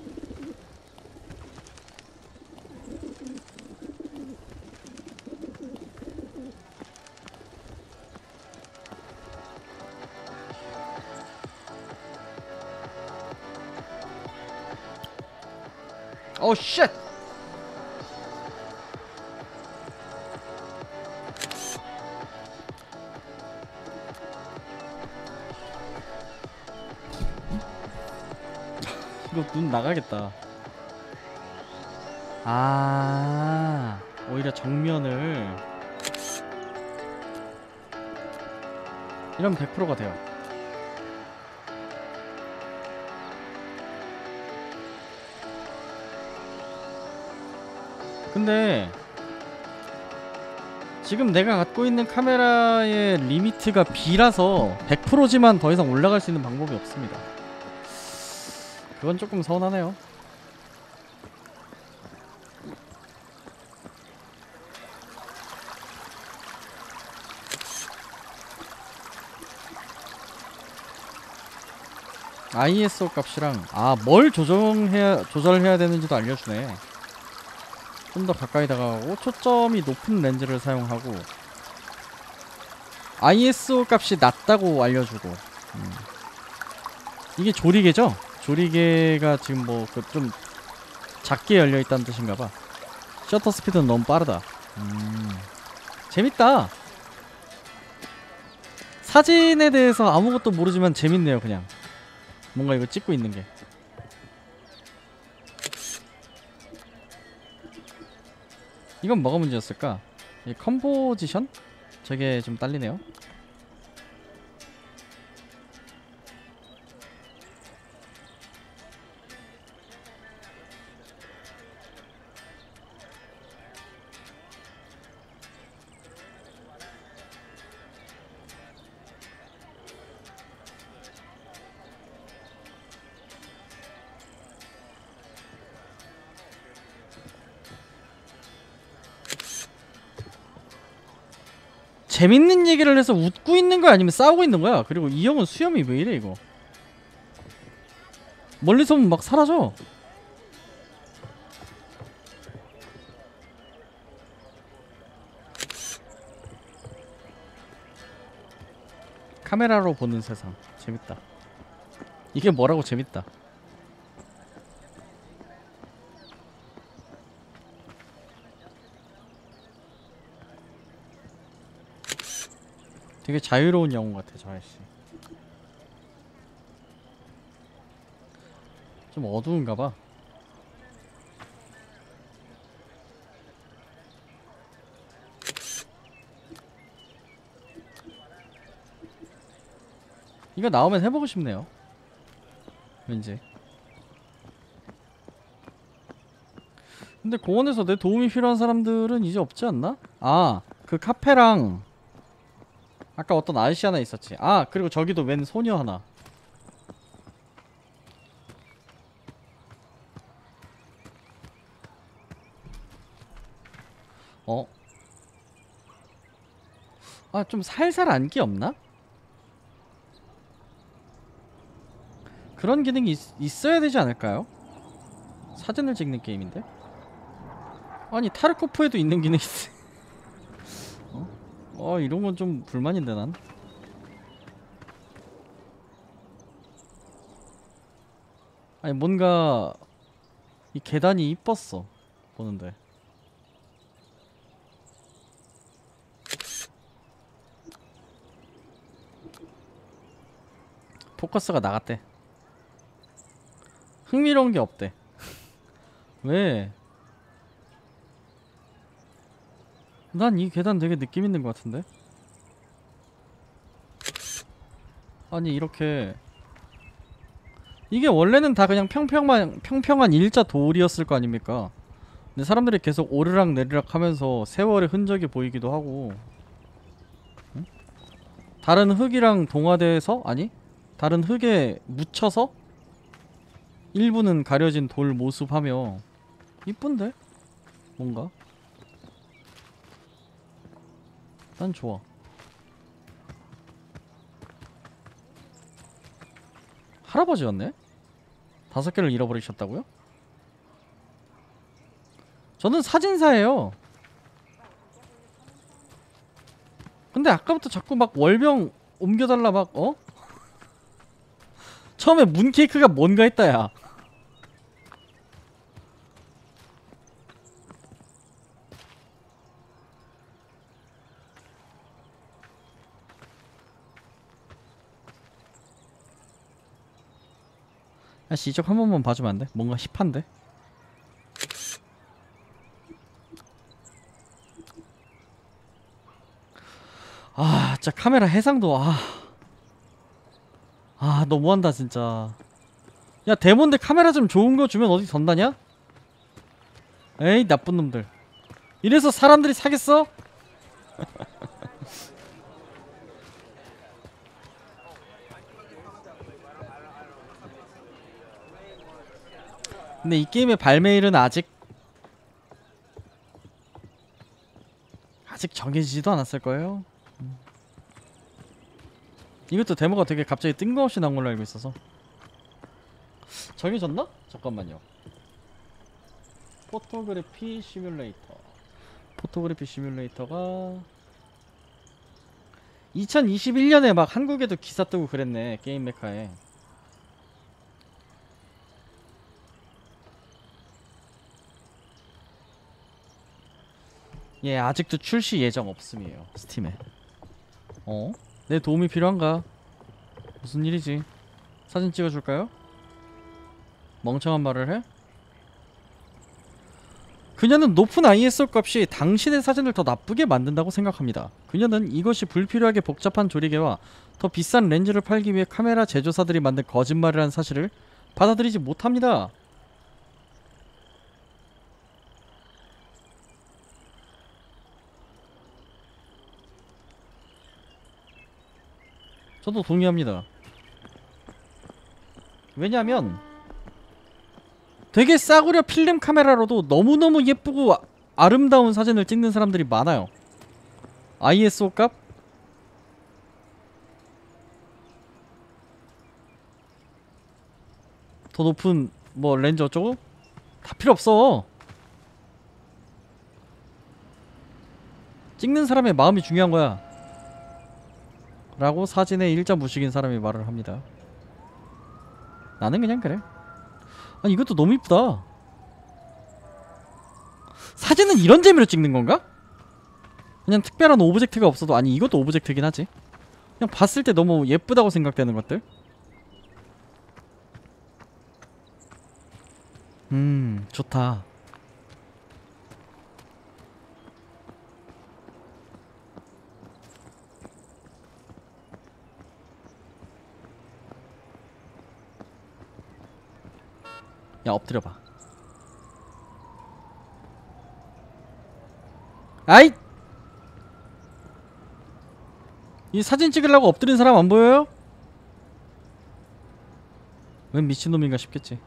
오 쉣. 이거 눈 나가겠다. 아, 오히려 정면을 이러면 백 퍼센트가 돼요. 근데 지금 내가 갖고 있는 카메라의 리미트가 B라서 백 퍼센트지만 더 이상 올라갈 수 있는 방법이 없습니다. 그건 조금 서운하네요. 아이에스오 값이랑 아 뭘 조정해야 조절해야 되는지도 알려주네. 좀 더 가까이 다가가고 초점이 높은 렌즈를 사용하고 아이에스오 값이 낮다고 알려주고. 음. 이게 조리개죠? 조리개가 지금 뭐 그 좀 작게 열려있다는 뜻인가봐. 셔터 스피드는 너무 빠르다. 음. 재밌다. 사진에 대해서 아무것도 모르지만 재밌네요. 그냥 뭔가 이거 찍고 있는게. 이건 뭐가 문제였을까? 이 컴포지션? 저게 좀 딸리네요. 재밌는 얘기를 해서 웃고 있는 거야 아니면 싸우고 있는 거야? 그리고 이 형은 수염이 왜 이래 이거? 멀리서 보면 막 사라져. 카메라로 보는 세상 재밌다. 이게 뭐라고 재밌다. 되게 자유로운 영웅 같아 저 아저씨. 좀 어두운가봐. 이거 나오면 해보고 싶네요. 왠지. 근데 공원에서 내 도움이 필요한 사람들은 이제 없지 않나? 아, 그 카페랑 아까 어떤 아저씨 하나 있었지. 아, 그리고 저기도 웬 소녀 하나. 어? 아, 좀 살살 안기 없나? 그런 기능이 있, 있어야 되지 않을까요? 사진을 찍는 게임인데? 아니 타르코프에도 있는 기능이 있어. 어? 어, 이런 건 좀 불만인데 난. 아니 뭔가 이 계단이 이뻤어 보는데. 포커스가 나갔대. 흥미로운 게 없대. 왜? 난 이 계단 되게 느낌 있는 것 같은데? 아니 이렇게 이게 원래는 다 그냥 평평한 평평한 일자 돌이었을 거 아닙니까? 근데 사람들이 계속 오르락 내리락 하면서 세월의 흔적이 보이기도 하고, 응? 다른 흙이랑 동화돼서, 아니 다른 흙에 묻혀서 일부는 가려진 돌 모습하며 이쁜데? 뭔가? 난 좋아. 할아버지였네? 다섯 개를 잃어버리셨다고요? 저는 사진사예요. 근데 아까부터 자꾸 막 월병 옮겨달라 막 어? 처음에 문케이크가 뭔가 했다 야. 아씨 이쪽 한 번만 봐주면 안 돼? 뭔가 힙한데? 아 진짜 카메라 해상도 아... 아 너무한다 진짜. 야 데몬데 카메라 좀 좋은 거 주면 어디 던다냐? 에이 나쁜 놈들. 이래서 사람들이 사겠어? 근데 이 게임의 발매일은 아직 아직 정해지지도 않았을 거예요. 음. 이것도 데모가 되게 갑자기 뜬금없이 나온 걸로 알고 있어서. 정해졌나? 잠깐만요. 포토그래피 시뮬레이터. 포토그래피 시뮬레이터가 이천이십일 년에 막 한국에도 기사 뜨고 그랬네. 게임 메카에. 예, 아직도 출시 예정 없음이에요. 스팀에. 어? 내 도움이 필요한가? 무슨 일이지? 사진 찍어줄까요? 멍청한 말을 해? 그녀는 높은 아이에스오 값이 당신의 사진을 더 나쁘게 만든다고 생각합니다. 그녀는 이것이 불필요하게 복잡한 조리개와 더 비싼 렌즈를 팔기 위해 카메라 제조사들이 만든 거짓말이라는 사실을 받아들이지 못합니다. 저도 동의합니다. 왜냐하면 되게 싸구려 필름 카메라로도 너무너무 예쁘고 아, 아름다운 사진을 찍는 사람들이 많아요. 아이에스오 값? 더 높은 뭐 렌즈 어쩌고? 다 필요 없어. 찍는 사람의 마음이 중요한 거야 라고 사진에 일자 무식인 사람이 말을 합니다. 나는 그냥 그래. 아니 이것도 너무 이쁘다. 사진은 이런 재미로 찍는 건가? 그냥 특별한 오브젝트가 없어도. 아니 이것도 오브젝트긴 하지. 그냥 봤을 때 너무 예쁘다고 생각되는 것들. 음 좋다. 야 엎드려봐. 아이! 이 사진 찍으려고 엎드린 사람 안 보여요? 웬 미친놈인가 싶겠지.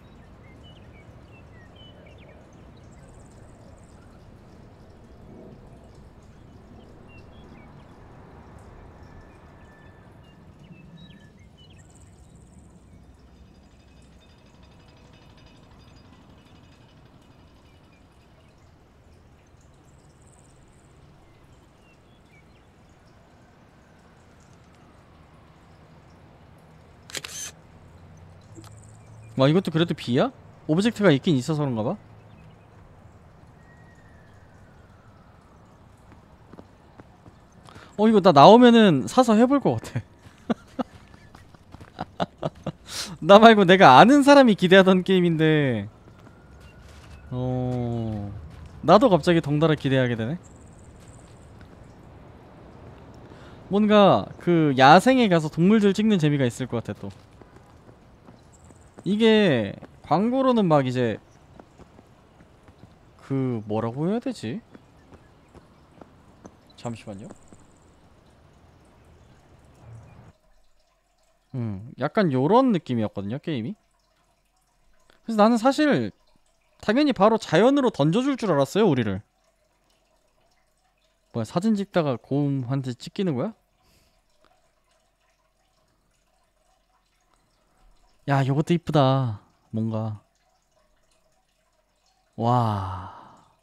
와 이것도 그래도 B야? 오브젝트가 있긴 있어서 그런가봐. 어 이거 나 나오면은 사서 해볼 것 같아. 나 말고 내가 아는 사람이 기대하던 게임인데 어... 나도 갑자기 덩달아 기대하게 되네. 뭔가 그 야생에 가서 동물들 찍는 재미가 있을 것 같아. 또 이게 광고로는 막 이제 그 뭐라고 해야 되지? 잠시만요. 음 약간 요런 느낌이었거든요, 게임이. 그래서 나는 사실 당연히 바로 자연으로 던져줄 줄 알았어요, 우리를. 뭐야, 사진 찍다가 곰한테 찍히는 거야? 야, 요것도 이쁘다. 뭔가. 와.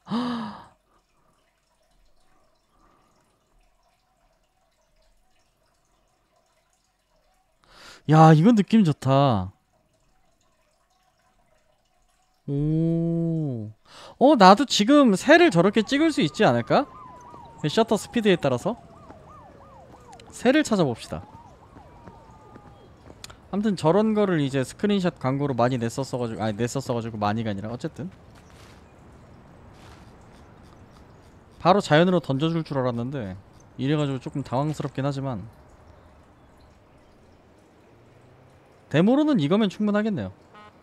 야, 이건 느낌 좋다. 오. 어, 나도 지금 새를 저렇게 찍을 수 있지 않을까? 셔터 스피드에 따라서 새를 찾아봅시다. 아무튼 저런 거를 이제 스크린샷 광고로 많이 냈었어가지고, 아니 냈었어가지고 많이가 아니라 어쨌든 바로 자연으로 던져줄 줄 알았는데 이래가지고 조금 당황스럽긴 하지만 데모로는 이거면 충분하겠네요.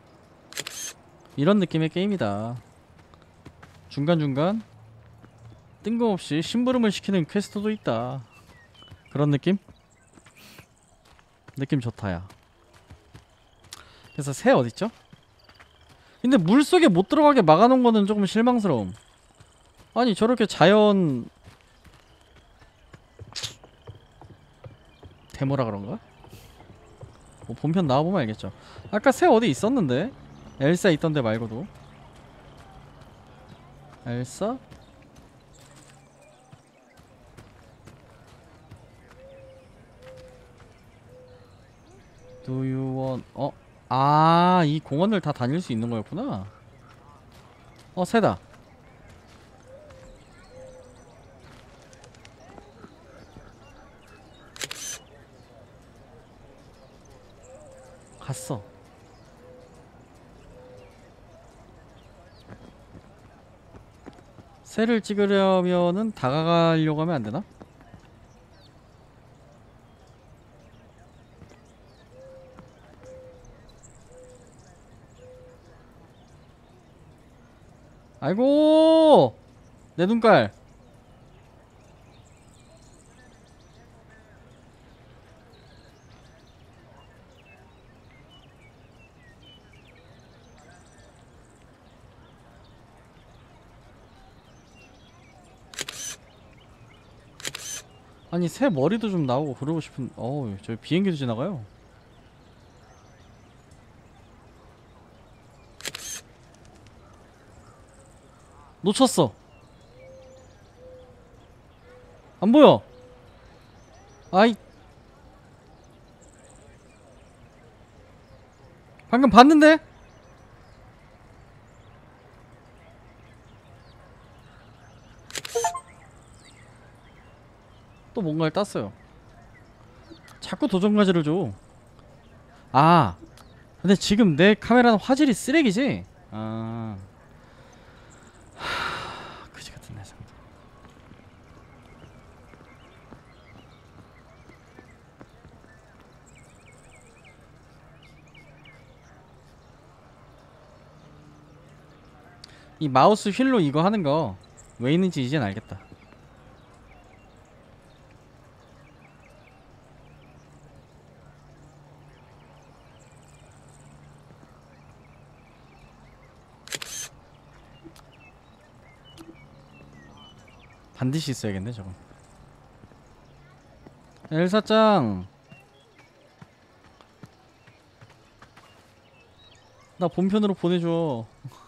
이런 느낌의 게임이다. 중간중간 뜬금없이 심부름을 시키는 퀘스트도 있다. 그런 느낌? 느낌 좋다. 야, 그래서 새 어딨죠? 근데 물속에 못 들어가게 막아놓은 거는 조금 실망스러움. 아니 저렇게 자연 데모라 그런가? 뭐 본편 나와보면 알겠죠. 아까 새 어디 있었는데? 엘사 있던데 말고도. 엘사? Do you want... 어? 아, 이 공원을 다 다닐 수 있는 거였구나. 어, 새다. 갔어. 새를 찍으려면은 다가가려고 하면 안 되나? 아이고! 내 눈깔. 아니 새 머리도 좀 나오고 그러고 싶은. 어우, 저기 비행기도 지나가요. 놓쳤어. 안 보여. 아이, 방금 봤는데? 또 뭔가를 땄어요. 자꾸 도전과제를 줘. 아, 근데 지금 내 카메라는 화질이 쓰레기지? 아, 하... 그지 같은 내상도. 이 마우스 휠로 이거 하는 거 왜 있는지 이젠 알겠다. 반드시 있어야겠네 저건. 엘사짱, 나 본편으로 보내줘.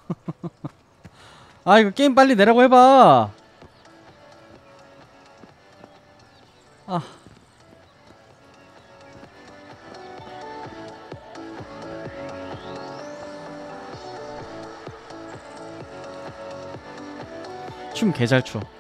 아, 이거 게임 빨리 내라고 해봐. 아, 춤 개 잘 춰.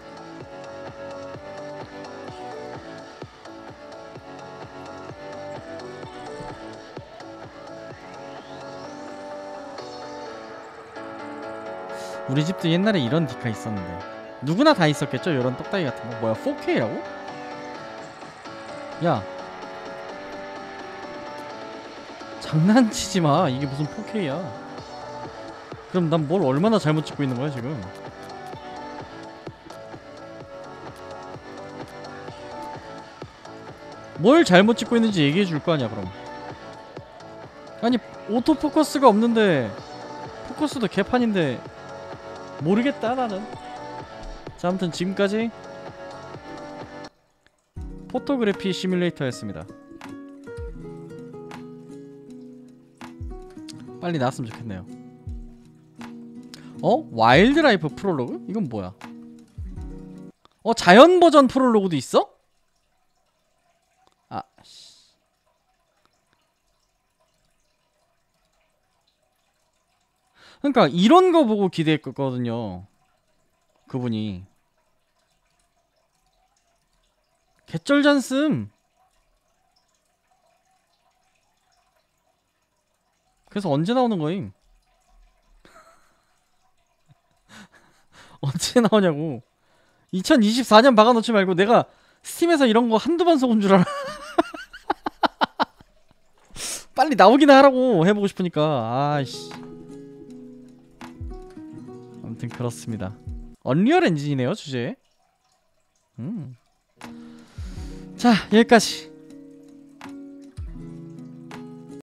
우리 집도 옛날에 이런 디카 있었는데 누구나 다 있었겠죠? 이런 똑딱이 같은 거. 뭐야, 포케이라고? 야, 장난치지 마. 이게 무슨 포케이야. 그럼 난 뭘 얼마나 잘못 찍고 있는 거야 지금? 뭘 잘못 찍고 있는지 얘기해 줄 거 아니야 그럼. 아니 오토포커스가 없는데 포커스도 개판인데 모르겠다 나는. 자, 아무튼 지금까지 포토그래피 시뮬레이터였습니다. 빨리 나왔으면 좋겠네요. 어? 와일드라이프 프롤로그? 이건 뭐야? 어? 자연 버전 프롤로그도 있어? 아 씨. 그러니까 이런 거 보고 기대했거든요 그분이. 개쩔잖음. 그래서 언제 나오는 거임? 언제 나오냐고. 이천이십사 년 박아놓지 말고. 내가 스팀에서 이런 거 한두 번 속은 줄 알아. 빨리 나오기나 하라고. 해보고 싶으니까. 아이씨. 아무튼 그렇습니다. 언리얼 엔진이네요 주제. 음. 자, 여기까지.